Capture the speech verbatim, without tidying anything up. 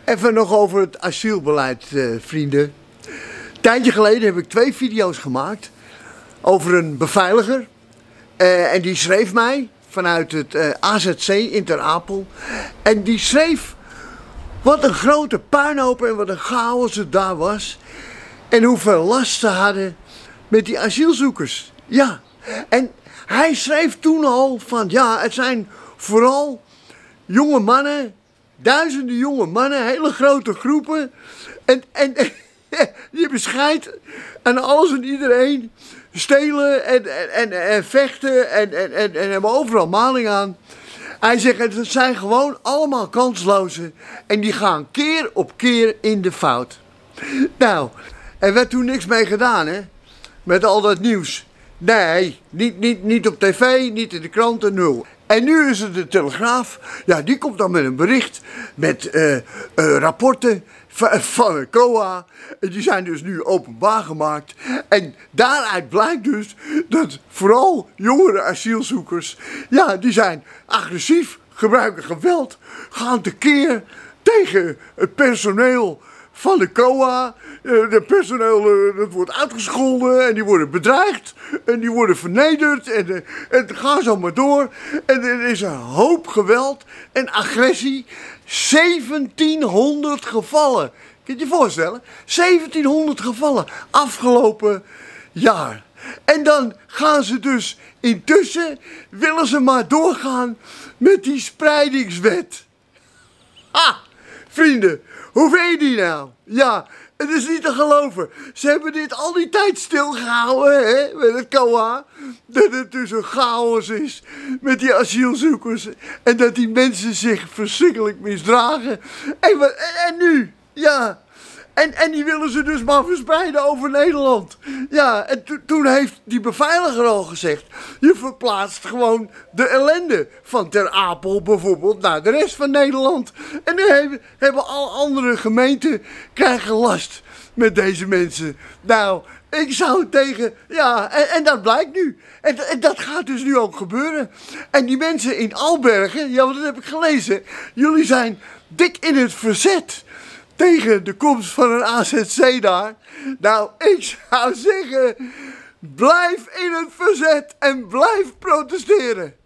Even nog over het asielbeleid, eh, vrienden. Een tijdje geleden heb ik twee video's gemaakt over een beveiliger. Uh, en die schreef mij vanuit het uh, A Z C in Ter Apel. En die schreef wat een grote puinhoop en wat een chaos het daar was. En hoeveel last ze hadden met die asielzoekers. Ja, en hij schreef toen al van ja, het zijn vooral jonge mannen, duizenden jonge mannen, hele grote groepen. En, en die hebben scheid aan alles en iedereen. Stelen en, en, en vechten en, en, en, en hebben overal maling aan. Hij zegt, het zijn gewoon allemaal kanslozen. En die gaan keer op keer in de fout. Nou, er werd toen niks mee gedaan, hè. Met al dat nieuws. Nee, niet, niet, niet op tv, niet in de kranten, nul. En nu is het de Telegraaf. Ja, die komt dan met een bericht. Met uh, uh, rapporten van, van het C O A. En die zijn dus nu openbaar gemaakt. En daaruit blijkt dus dat vooral jongere asielzoekers. Ja, die zijn agressief, gebruiken geweld. Gaan tekeer tegen het personeel van de C O A. De personeel dat wordt uitgescholden en die worden bedreigd en die worden vernederd en, en het gaat zo maar door. En er is een hoop geweld en agressie. zeventienhonderd gevallen. Kun je je voorstellen? zeventienhonderd gevallen afgelopen jaar. En dan gaan ze dus intussen, willen ze maar doorgaan met die spreidingswet. Ha! Vrienden, hoe vind je die nou? Ja, het is niet te geloven. Ze hebben dit al die tijd stilgehouden, hè, met het C O A. Dat het dus een chaos is met die asielzoekers. En dat die mensen zich verschrikkelijk misdragen. En, en, en nu? Ja. En, en die willen ze dus maar verspreiden over Nederland. Ja, en to, toen heeft die beveiliger al gezegd, je verplaatst gewoon de ellende van Ter Apel bijvoorbeeld naar de rest van Nederland. En dan hebben, hebben al andere gemeenten krijgen last met deze mensen. Nou, ik zou tegen, ja, en, en dat blijkt nu. En, en dat gaat dus nu ook gebeuren. En die mensen in Albergen, ja, dat heb ik gelezen, jullie zijn dik in het verzet tegen de komst van een A Z C daar. Nou, ik zou zeggen, blijf in het verzet en blijf protesteren.